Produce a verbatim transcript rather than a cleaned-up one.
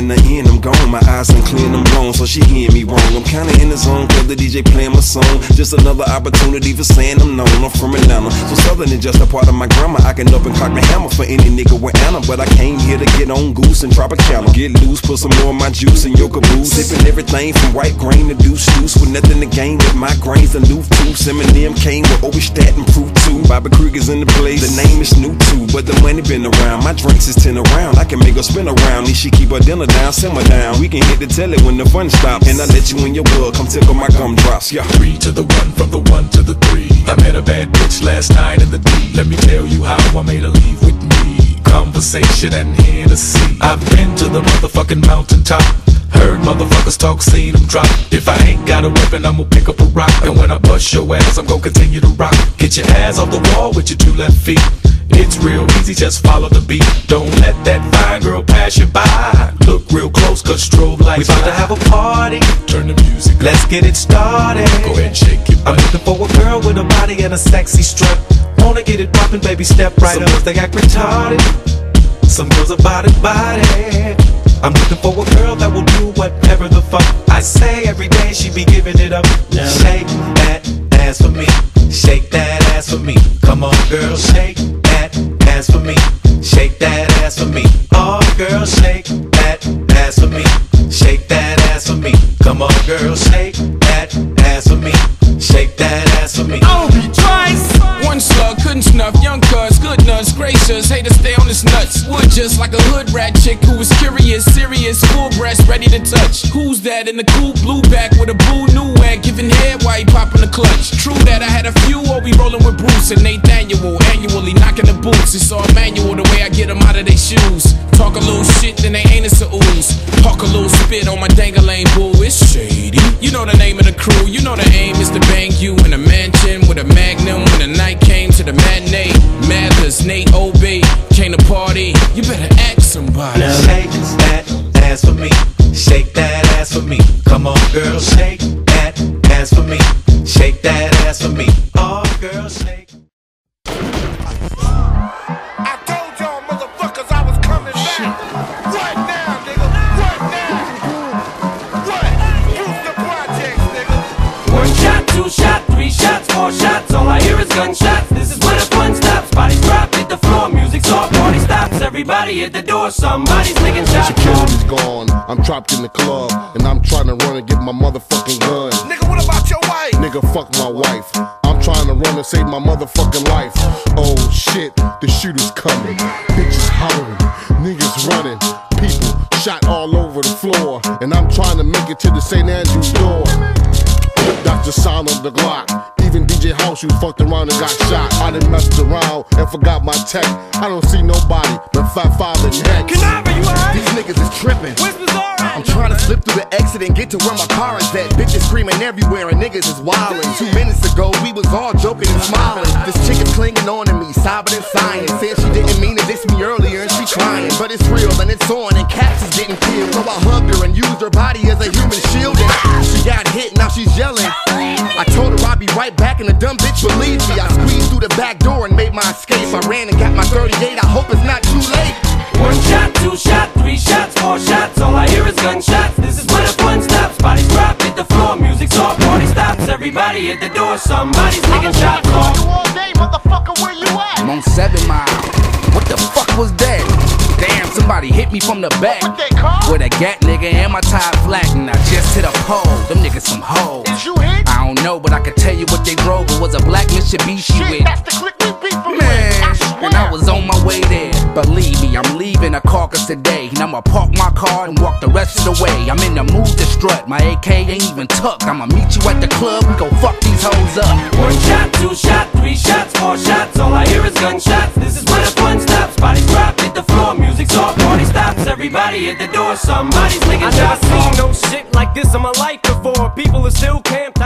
in the end I'm gone. My eyes unclear and I'm blown, so she hearing me wrong. I'm kinda in the zone, cause the D J playing my song. Just another opportunity for saying I'm known. I'm from Atlanta, so southern is just a part of my grammar. I can up and cock the hammer for any nigga with Anna, but I came here to get on goose and Tropicana. Get loose, put some more of my juice in your caboose. Sipping everything from white grain to deuce juice, with nothing to gain with my grains and loop too. Eminem came with Overstat and Proof too. Bobby Krieger's in the place, the name is new too, but the money been around. My drinks is ten around, I can make her spin around. Need she keep her dinner down, simmer down. We can hit the telly when the fun stops, and I let you in your world, come tickle my gumdrops. Yeah. Three to the one, from the one to the three. I met a bad bitch last night in the D. Let me tell you how I made her leave with me. Conversation and Hennessy. I've been to the motherfucking mountaintop. Heard motherfuckers talk, seen them drop. If I ain't got a weapon, I'ma pick up a rock. And when I bust your ass, I'm gonna continue to rock. Get your ass off the wall with your two left feet. It's real easy, just follow the beat. Don't let that fine girl pass you by. Look real close, cause strobe lights. We about to have a party. Turn the music up. Let's get it started. Go ahead and shake your butt. I'm looking for a girl with a body and a sexy strut. Wanna get it poppin', baby, step right Some up. Some girls, they act retarded. Some girls are body body. I'm looking for a girl that will do whatever the fuck I say. Every day she be giving it up. Now shake that ass for me. Shake that ass for me. Come on, girl, shake that ass for me. Shake that ass for me. Oh, girl, shake that ass for me. Shake that ass for me. Come on, girl, shake that ass for me. Shake that ass for me. Oh, twice. One slug couldn't snuff. Young cuz, goodness gracious. Haters stay on his nuts. Would just like a hood rat chick who was curious, serious, full breast, ready to touch. Who's that in the cool blue back with a blue new wag, giving head while he popping the clutch? True that I had a few, or we rolling with Bruce and Nathaniel, annually knocking the boots. It's all manual the way I get them out of their shoes. Talk a little shit, then they ain't a ooze. Hawk a little spit on my dangling boo. It's shady. You know the name of the crew. You know the aim is to bang you in a mansion with a magnum. When the night came to the matinee, Mathers, Nate, Obey came to party. You better ask somebody. Now shake that ass for me. Shake that ass for me. Come on, girl, shake that ass for me. Shake that ass for me. Oh, girl, shake. I told y'all motherfuckers I was coming back. Right now, nigga. Right now. What? Use the projects, nigga. One shot, two shot, three shots, four shots. All I hear is gunshots. This is where the fun stops. Bodies drop, hit the floor. Music's off, party stops. Everybody at the door. Somebody's making shots. Security's gone. I'm trapped in the club, and I'm trying to run and get my motherfucking gun. Nigga, what about your wife? Nigga, fuck my wife. I'm trying to run and save my motherfucking life. Oh shit, the shooter's coming. Bitches hollering, niggas running, people shot all over the floor, and I'm trying to make it to the Saint Andrew's door. That's the sound of the Glock. Even D J House, you fucked around and got shot. I done messed around and forgot my tech. I don't see nobody but Fat Father next. Canava, you alright? These niggas is tripping. Where's Bizarre? I'm trying to slip through the exit and get to where my car is at. Bitches screaming everywhere and niggas is wildin'. Two minutes ago, we was all joking and smiling. This chick is clinging on to me, sobbing and sighing. Said she didn't mean to diss me earlier and she crying. But it's real and it's on and cats is getting killed. So I hugged her and used her body as a human shield. And she got hit, now she's yelling. I told her I'd be right back and the dumb bitch believed me. I squeezed through the back door and made my escape. I ran and got my thirty-eight, I hope it's not too late. One shot, two shot, three shots, four shots. All I hear is gunshots. This is where the fun stops. Bodies drop, hit the floor. Music's off, party stops. Everybody at the door. Somebody's making shots. You all day, motherfucker, where you at? I'm on seven mile. What the fuck was that? Damn, somebody hit me from the back What they call? with a gat, nigga, and my tire flat, and I just hit a pole. Them niggas some hoes. Is you hit? I don't know, but I can tell you what they drove. It was a black Mitsubishi Shit, with. that's the click we beat from Man, with. I swear. and I was on my way there. Believe me, I'm leaving a carcass today, and I'ma park my car and walk the rest of the way. I'm in the mood to strut. My A K ain't even tucked. I'ma meet you at the club. We gon' fuck these hoes up. One shot, two shot, three shots, four shots. All I hear is gunshots. This is where the fun stops. Bodies drop, hit the floor. Music's off, party stops. Everybody at the door. Somebody's making shots. I never seen no shit like this in my life before. People are still camped